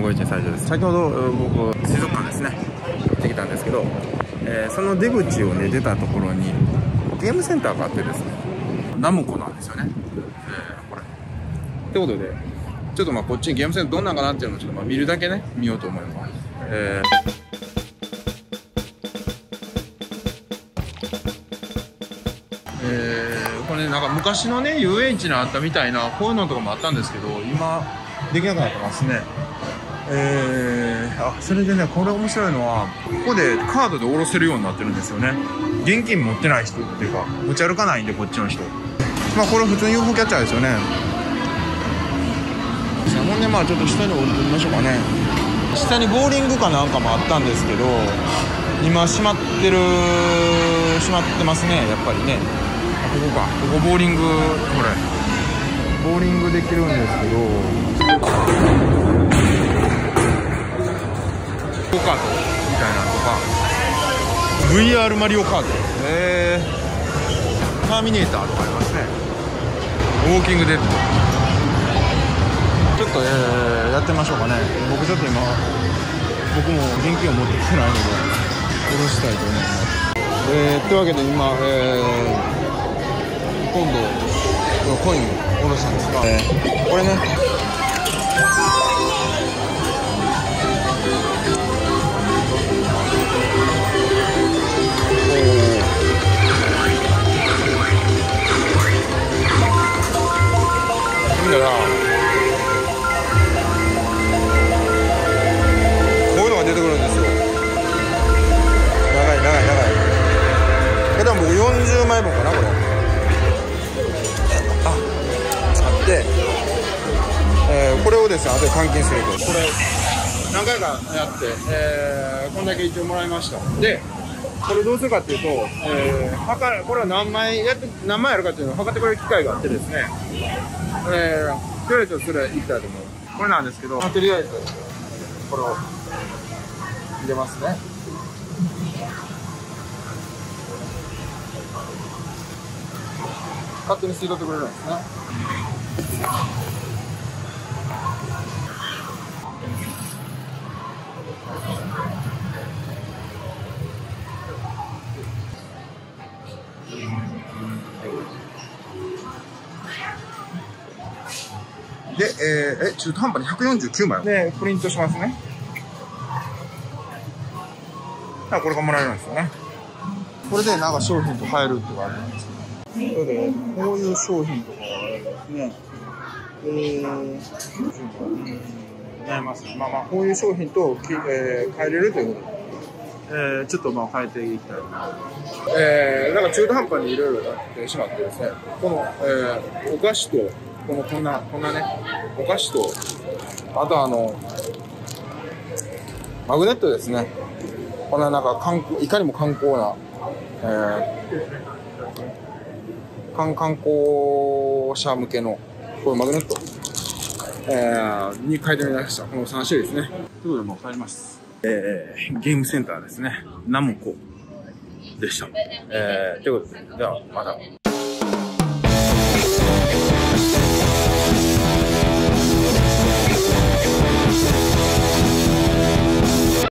ご一日最初です。先ほど僕水族館ですね行ってきたんですけど、その出口をね出たところにゲームセンターがあってですね、ナムコなんですよね。これってことでちょっとこっちにゲームセンターどんなんかなっていうのをちょっと見るだけね見ようと思います。これねなんか昔のね遊園地にあったみたいなこういうのとかもあったんですけど、今できなくなってますね。それでね、これ面白いのはここでカードで下ろせるようになってるんですよね。現金持ってない人っていうか持ち歩かないんで、こっちの人これ普通に UFO キャッチャーですよね。ほんでちょっと下に降りてみましょうかね。下にボーリングかなんかもあったんですけど、今閉まってますね、やっぱりね。ここボーリング、これボーリングできるんですけど、ゴーカートみたいなのとか VR マリオカート、ターミネーターとかありますね。ウォーキングデッドちょっと、やってみましょうかね。僕ちょっと今僕も現金を持ってきてないので下ろしたいと思います。というわけで今、今度コイン下ろしたんですが、これねだからこういうのが出てくるんですよ。長いでも僕40枚分かなこれあって、これをですね後で換金すると、これ何回かやって、こんだけ一応もらいました。でこれどうするかっていうと、これは何枚あるかっていうのを測ってくれる機械があってですね、とりあえずそれいきたいと思います。これなんですけど、とりあえずこれを入れますね。勝手に吸い取ってくれるんですね。で、中途半端に149枚でプリントしますね。これがもらえるんですよね。これでなんか商品と買えるって言われるんですけど、こういう商品とかがあるんですね。悩みますね。こういう商品と買えれるということで、ちょっと変えていきたいと思います。なんか中途半端にいろいろなってしまってですね、この、お菓子とこんなねお菓子と、あとマグネットですね。こんななんかいかにも観光な、観光者向けのこういうマグネット、に変えてみました。この3種類ですね。ということで帰ります。ゲームセンターですね。ナムコでした。ということで、ではまた。